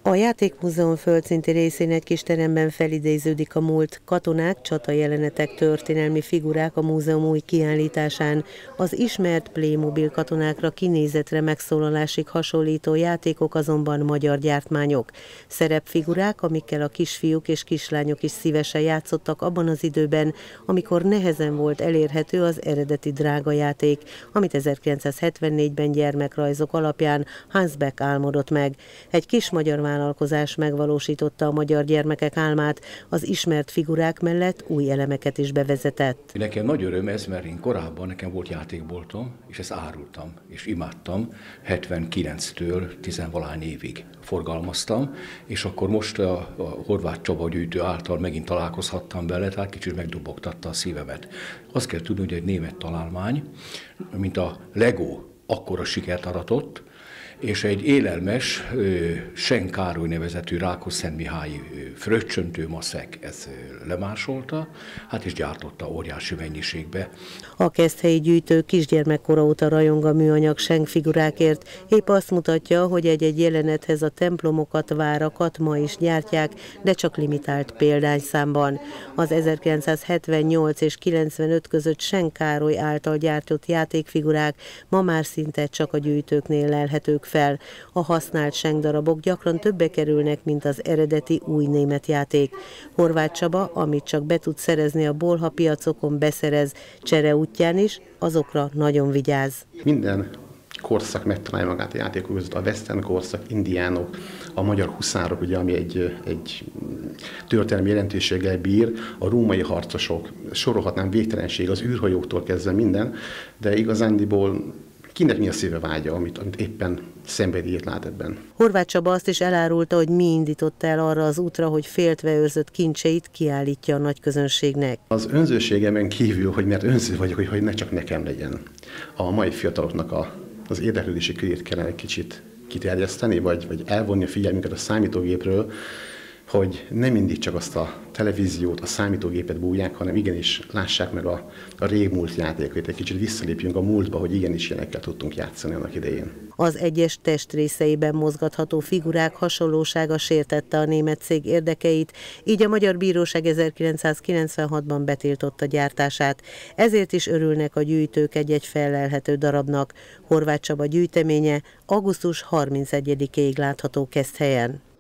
A Játékmúzeum földszinti részén egy kis teremben felidéződik a múlt. Katonák, csatajelenetek, történelmi figurák a múzeum új kiállításán. Az ismert Playmobil katonákra kinézetre megszólalásig hasonlító játékok azonban magyar gyártmányok. Szerepfigurák, amikkel a kisfiúk és kislányok is szívesen játszottak abban az időben, amikor nehezen volt elérhető az eredeti drága játék, amit 1974-ben gyermekrajzok alapján Hans Beck álmodott meg. Egy kis magyar vállalkozás megvalósította a magyar gyermekek álmát, az ismert figurák mellett új elemeket is bevezetett. Nekem nagy öröm ez, mert én korábban nekem volt játékboltom, és ezt árultam, és imádtam, 79-től 10-valahány évig forgalmaztam, és akkor most a Horváth Csaba gyűjtő által megint találkozhattam vele, tehát kicsit megdobogtatta a szívemet. Azt kell tudni, hogy egy német találmány, mint a Lego, akkora sikert aratott, és egy élelmes, Schenk Károly nevezetű Rákosszentmihályi fröccsöntő maszek ezt lemásolta, hát is gyártotta óriási mennyiségbe. A keszthelyi gyűjtő kisgyermekkora óta rajong a műanyag Schenk figurákért, épp azt mutatja, hogy egy-egy jelenethez a templomokat, várakat ma is gyártják, de csak limitált példányszámban. Az 1978 és 95 között Schenk Károly által gyártott játékfigurák ma már szinte csak a gyűjtőknél lelhetők fel. A használt Schenk darabok gyakran többe kerülnek, mint az eredeti új német játék. Horváth Csaba, amit csak be tud szerezni a bolha piacokon, beszerez, csere útján is, azokra nagyon vigyáz. Minden korszak megtalálja magát a játékok között, a western korszak, indiánok, a magyar huszárok, ugye, ami egy történelmi jelentőséggel bír, a római harcosok, sorolhatnám végtelenség, az űrhajóktól kezdve minden, de igazándiból kinek mi a szíve vágya, amit éppen szenvedélyét lát ebben. Horváth Csaba azt is elárulta, hogy mi indította el arra az útra, hogy féltve őrzött kincseit kiállítja a nagy közönségnek. Az önzőségemen kívül, hogy mert önző vagyok, hogy ne csak nekem legyen. A mai fiataloknak az érdeklődési körét kellene egy kicsit kiterjeszteni, vagy elvonni a figyelmünket a számítógépről, hogy nem mindig csak azt a televíziót, a számítógépet bújják, hanem igenis lássák meg a régmúlt játékait, egy kicsit visszalépjünk a múltba, hogy igenis ilyenekkel tudtunk játszani annak idején. Az egyes testrészeiben mozgatható figurák hasonlósága sértette a német cég érdekeit, így a Magyar Bíróság 1996-ban betiltotta gyártását. Ezért is örülnek a gyűjtők egy-egy fellelhető darabnak. Horváth Csaba gyűjteménye augusztus 31-ig látható Keszthelyen.